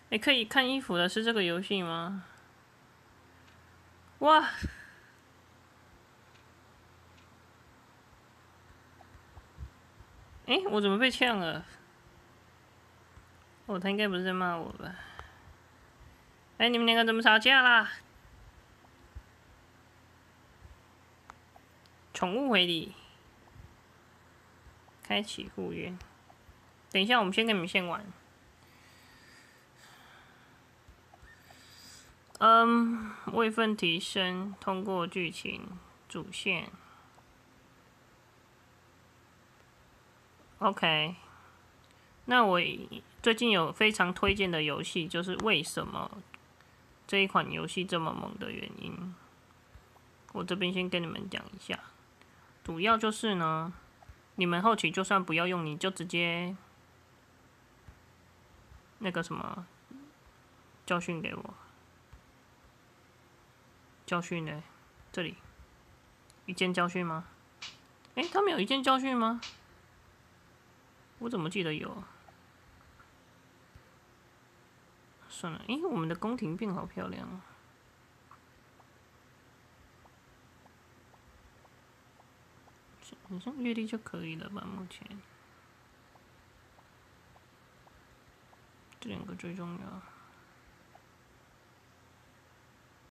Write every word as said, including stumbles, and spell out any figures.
哎，可以看衣服的是这个游戏吗？哇！哎，我怎么被呛了？哦，他应该不是在骂我吧？哎，你们两个怎么吵架啦？宠物回礼，开启互约。等一下，我们先跟你们先玩。嗯，位分提升，通过剧情主线。OK，那我最近有非常推荐的游戏，就是为什么这一款游戏这么猛的原因。我这边先跟你们讲一下，主要就是呢，你们后期就算不要用，你就直接那个什么教训给我。教训呢？这里一键教训吗？诶，他们有一键教训吗？我怎么记得有？算了，诶，我们的宫廷变好漂亮啊！好像阅历就可以了吧？目前这两个最重要。